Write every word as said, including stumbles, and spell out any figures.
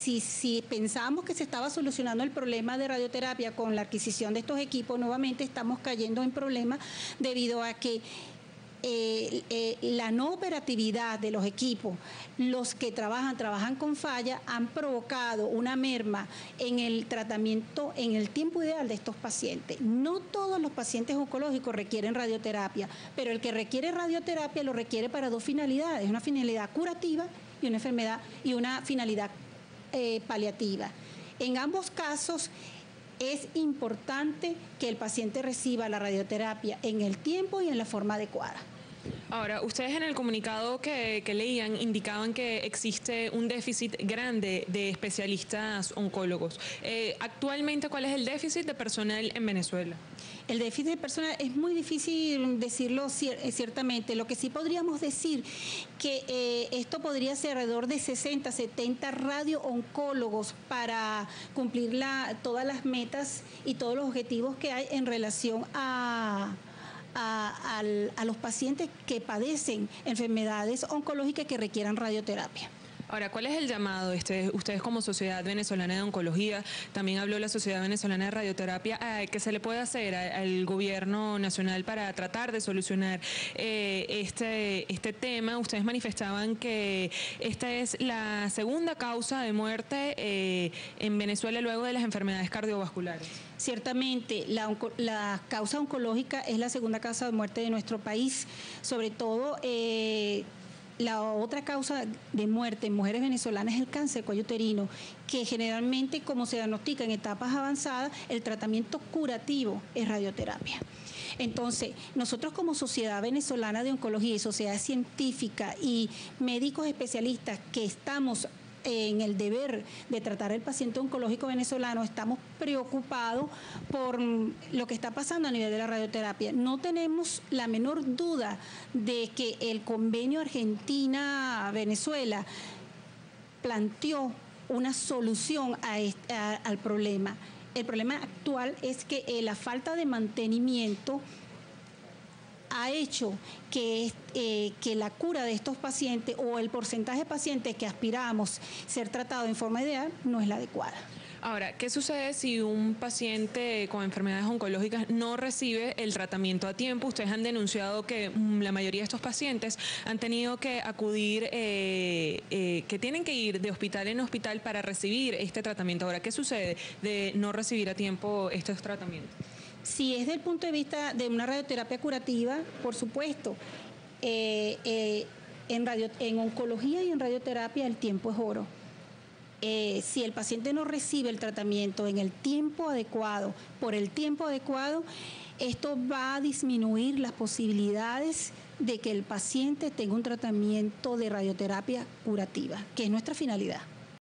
Si, si pensábamos que se estaba solucionando el problema de radioterapia con la adquisición de estos equipos, nuevamente estamos cayendo en problemas debido a que eh, eh, la no operatividad de los equipos, los que trabajan, trabajan con falla, han provocado una merma en el tratamiento, en el tiempo ideal de estos pacientes. No todos los pacientes oncológicos requieren radioterapia, pero el que requiere radioterapia lo requiere para dos finalidades, una finalidad curativa y una enfermedad y una finalidad Eh, paliativa. En ambos casos es importante que el paciente reciba la radioterapia en el tiempo y en la forma adecuada. Ahora, ustedes en el comunicado que, que leían indicaban que existe un déficit grande de especialistas oncólogos. Eh, actualmente, ¿cuál es el déficit de personal en Venezuela? El déficit de personal es muy difícil decirlo ciertamente. Lo que sí podríamos decir que eh, esto podría ser alrededor de sesenta, setenta radio-oncólogos para cumplir la, todas las metas y todos los objetivos que hay en relación a... A, a, a los pacientes que padecen enfermedades oncológicas que requieran radioterapia. Ahora, ¿cuál es el llamado? Este, ustedes como Sociedad Venezolana de Oncología, también habló la Sociedad Venezolana de Radioterapia, eh, ¿qué se le puede hacer a, al gobierno nacional para tratar de solucionar eh, este, este tema? Ustedes manifestaban que esta es la segunda causa de muerte eh, en Venezuela luego de las enfermedades cardiovasculares. Ciertamente, la, la causa oncológica es la segunda causa de muerte de nuestro país, sobre todo... Eh, La otra causa de muerte en mujeres venezolanas es el cáncer de cuello uterino, que generalmente, como se diagnostica en etapas avanzadas, el tratamiento curativo es radioterapia. Entonces, nosotros como Sociedad Venezolana de Oncología y Sociedad Científica y médicos especialistas que estamos en el deber de tratar al paciente oncológico venezolano, estamos preocupados por lo que está pasando a nivel de la radioterapia. No tenemos la menor duda de que el convenio Argentina-Venezuela planteó una solución a este, a, al problema. El problema actual es que eh, la falta de mantenimiento ha hecho que, eh, que la cura de estos pacientes o el porcentaje de pacientes que aspiramos ser tratados en forma ideal no es la adecuada. Ahora, ¿qué sucede si un paciente con enfermedades oncológicas no recibe el tratamiento a tiempo? Ustedes han denunciado que la mayoría de estos pacientes han tenido que acudir, eh, eh, que tienen que ir de hospital en hospital para recibir este tratamiento. Ahora, ¿qué sucede de no recibir a tiempo estos tratamientos? Si es desde el punto de vista de una radioterapia curativa, por supuesto, eh, eh, en, radio, en oncología y en radioterapia el tiempo es oro. Eh, si el paciente no recibe el tratamiento en el tiempo adecuado, por el tiempo adecuado, esto va a disminuir las posibilidades de que el paciente tenga un tratamiento de radioterapia curativa, que es nuestra finalidad.